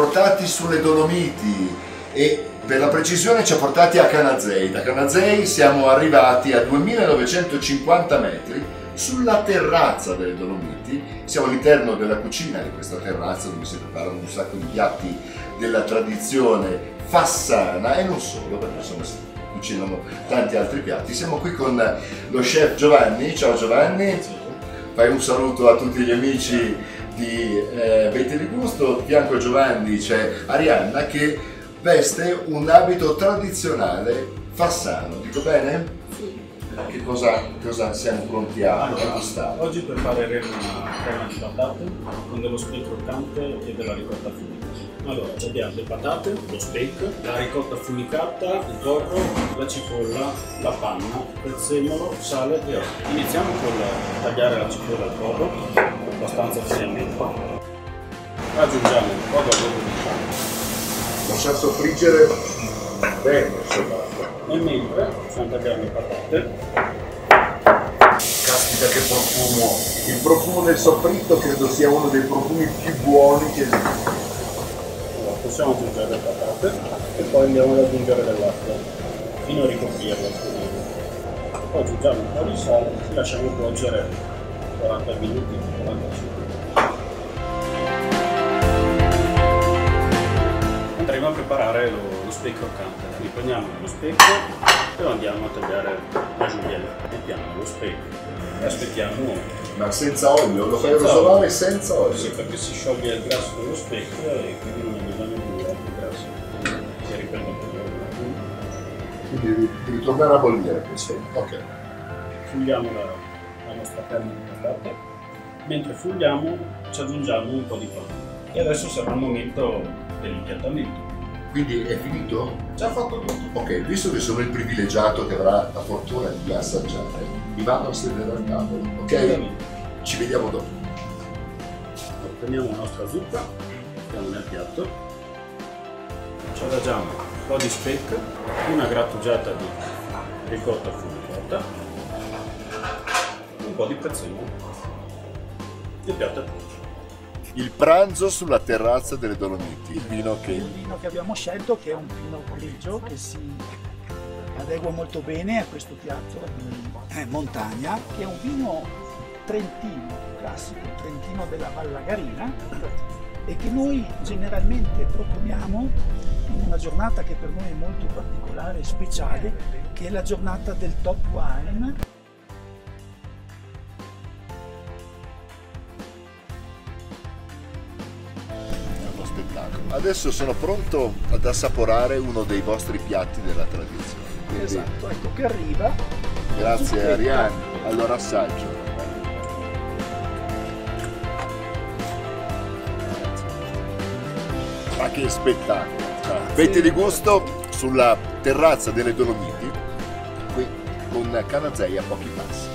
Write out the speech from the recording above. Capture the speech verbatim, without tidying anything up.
portati sulle Dolomiti e per la precisione ci ha portati a Canazei. Da Canazei siamo arrivati a duemilanovecentocinquanta metri sulla terrazza delle Dolomiti. Siamo all'interno della cucina di questa terrazza dove si preparano un sacco di piatti della tradizione fassana e non solo, perché insomma si cucinano tanti altri piatti. Siamo qui con lo chef Giovanni. Ciao Giovanni, fai un saluto a tutti gli amici di eh, Vette di Gusto. Di fianco a Giovanni c'è Arianna che veste un abito tradizionale fassano, dico bene? Sì. Che cosa, cosa siamo pronti a allora, gustare? oggi prepareremo una crema di patate con dello steak croccante e della ricotta affumicata. Allora, abbiamo le patate, lo steak, la ricotta affumicata, il porro, la cipolla, la panna, prezzemolo, sale e olio. Iniziamo con tagliare la cipolla al porro, abbastanza finemente. Aggiungiamo un po' d'olio di panna. Lasciar soffriggere bene, E mentre facciamo tagliare le patate. Caspita che profumo! Il profumo del soffritto credo sia uno dei profumi più buoni che esiste. Allora, possiamo aggiungere le patate e poi andiamo ad aggiungere dell'acqua fino a ricoprirla. Poi aggiungiamo un po' di sale e lasciamo cuocere quaranta minuti, quarantacinque. Andremo a preparare lo, lo steak croccante. Quindi prendiamo lo steak e lo andiamo a tagliare a julienne. Mettiamo lo steak e aspettiamo. Ma senza olio? Lo fai rosolare senza olio? Sì, perché si scioglie il grasso dello steak e quindi non è bisogno di troppo grasso. Si riprende un po'. Quindi devi, devi tornare a bollire questo. Ok. Fugliamo la, la nostra carne di patate. Mentre fugliamo ci aggiungiamo un po' di panna. E adesso sarà il momento dell'impiattamento. Quindi è finito? Già fatto tutto. Ok, visto che sono il privilegiato che avrà la fortuna di assaggiare, mi vado a sedere al tavolo, ok? Ci vediamo dopo. Prendiamo la nostra zuppa, mettiamo nel piatto, ci adagiamo un po' di steak, una grattugiata di ricotta affumicata, un po' di prezzemolo. Il piatto è pronto. Il pranzo sulla terrazza delle Dolomiti, il vino che... Il vino che abbiamo scelto, che è un vino grigio, che si adegua molto bene a questo piatto di eh, montagna, che è un vino trentino, classico trentino della Vallagarina, e che noi generalmente proponiamo in una giornata che per noi è molto particolare e speciale, che è la giornata del Top Wine. Adesso sono pronto ad assaporare uno dei vostri piatti della tradizione. Quindi, esatto, ecco che arriva. Grazie Arianna, allora assaggio. Ma che spettacolo! Vette di Gusto sulla terrazza delle Dolomiti, qui con Canazei a pochi passi.